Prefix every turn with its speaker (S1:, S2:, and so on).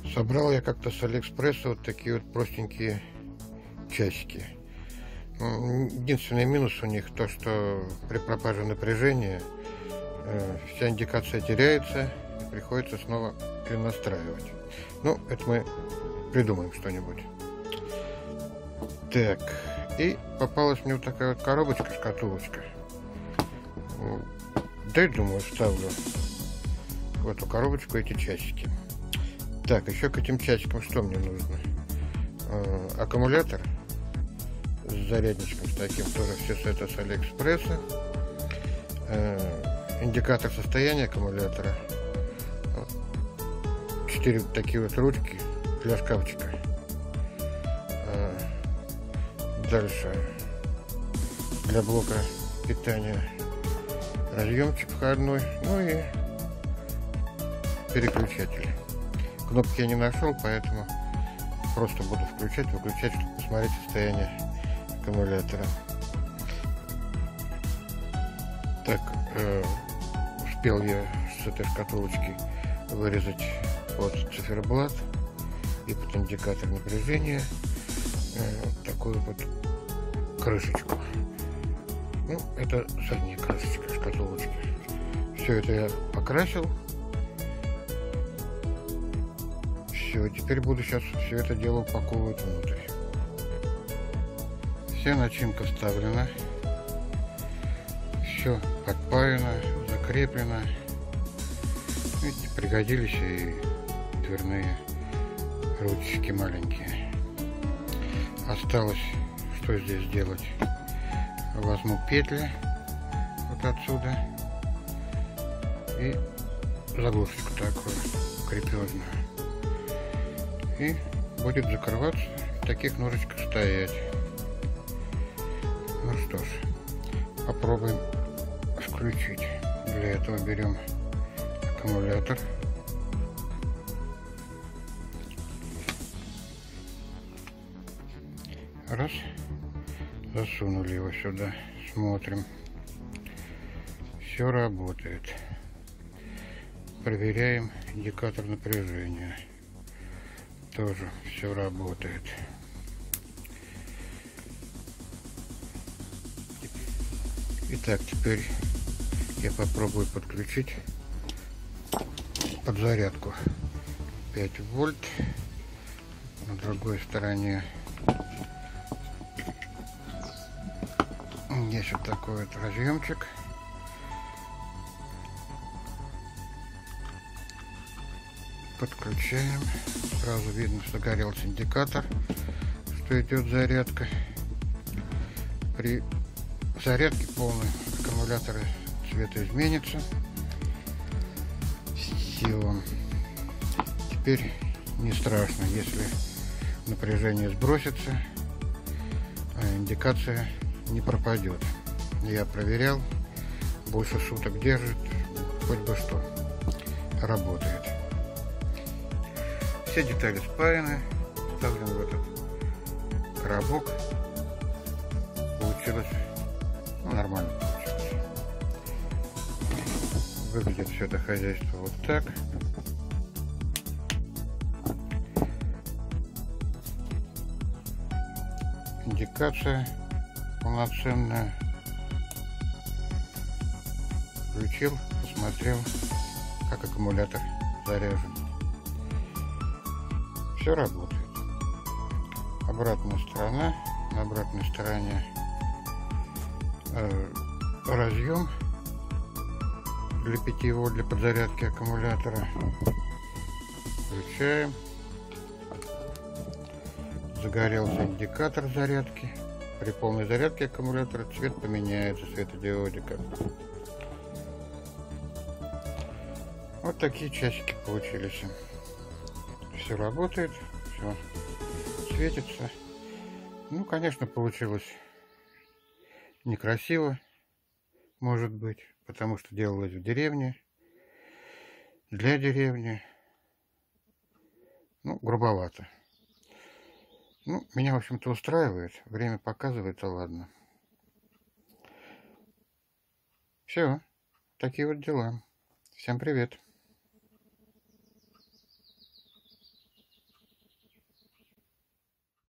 S1: Собрал я как-то с Алиэкспресса вот такие вот простенькие часики. Единственный минус у них то, что при пропаже напряжения вся индикация теряется и приходится снова перенастраивать. Ну, это мы придумаем что-нибудь. Так, и попалась мне вот такая вот коробочка, шкатулочка. Да, думаю, вставлю в эту коробочку эти часики. Так, еще к этим часикам что мне нужно? Аккумулятор с зарядничком, с таким, тоже все это с Алиэкспресса. Индикатор состояния аккумулятора. 4 такие вот ручки для шкафчика. Дальше для блока питания разъемчик входной, ну и переключатель. Кнопки я не нашел, поэтому просто буду включать, выключать, чтобы посмотреть состояние аккумулятора. Так, успел я с этой шкатулочки вырезать под циферблат и под индикатор напряжения вот такую вот крышечку. Ну, это задняя крышечка шкатулочки. Все это я покрасил. Все, теперь буду сейчас все это дело упаковывать внутрь. Вся начинка вставлена. Все подпаяно, закреплено. Видите, пригодились и дверные ручки маленькие. Осталось что здесь делать? Возьму петли вот отсюда и заглушечку такую крепежную. И будет закрываться, в таких ножичках стоять. Ну что ж, попробуем включить. Для этого берем аккумулятор. Раз. Засунули его сюда. Смотрим. Все работает. Проверяем индикатор напряжения. Тоже все работает. Итак, теперь я попробую подключить подзарядку. 5 вольт. На другой стороне есть вот такой вот разъемчик. Подключаем. Сразу видно, что загорелся индикатор, что идет зарядка. При зарядке полной аккумуляторы цвета изменится. Все. Теперь не страшно, если напряжение сбросится, а индикация не пропадет. Я проверял, больше суток держит, хоть бы что, работает. Все детали спаяны, ставлю в этот коробок. Получилось, ну, нормально получилось. Выглядит все это хозяйство вот так. Индикация полноценная. Включил, посмотрел, как аккумулятор заряжен. Все работает. Обратная сторона. На обратной стороне разъем для 5 вольт для подзарядки аккумулятора. Включаем. Загорелся индикатор зарядки. При полной зарядке аккумулятора цвет поменяется, светодиодика. Вот такие часики получились. Все работает, все светится. Ну, конечно, получилось некрасиво, может быть, потому что делалось в деревне, для деревни. Ну, грубовато. Ну, меня, в общем-то, устраивает. Время показывает, а ладно. Все, такие вот дела. Всем привет.